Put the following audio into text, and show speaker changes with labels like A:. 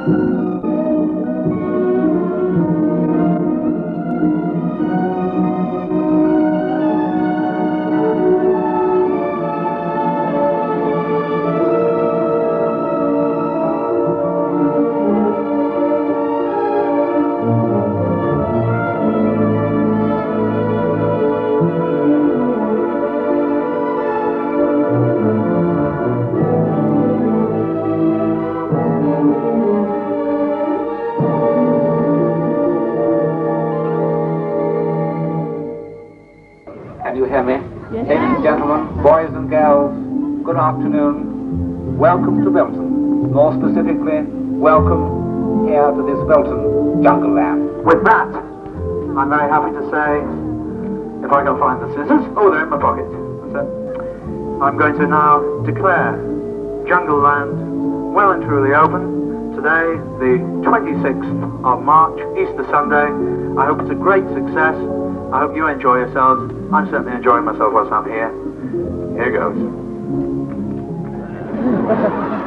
A: Can you hear me? Yes. Ladies and gentlemen, boys and girls, good afternoon. Welcome to Belton. More specifically, welcome here to this Belton jungle land. With that, I'm very happy to say, if I can find the scissors, oh, they're in my pocket. That's it. I'm going to now declare jungle land well and truly open. Today, the 26th of March, Easter Sunday. I hope it's a great success. I hope you enjoy yourselves. I'm certainly enjoying myself whilst I'm here. Here goes.